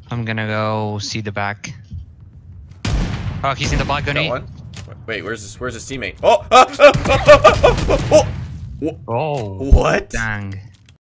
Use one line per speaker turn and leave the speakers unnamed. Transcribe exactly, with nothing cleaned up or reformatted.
I'm gonna go see the back. Oh, he's in the balcony.
Got one. Wait, where's this? Where's his teammate? Oh! Ah, ah, ah, ah, ah, ah, oh!
Oh.
What?
Dang.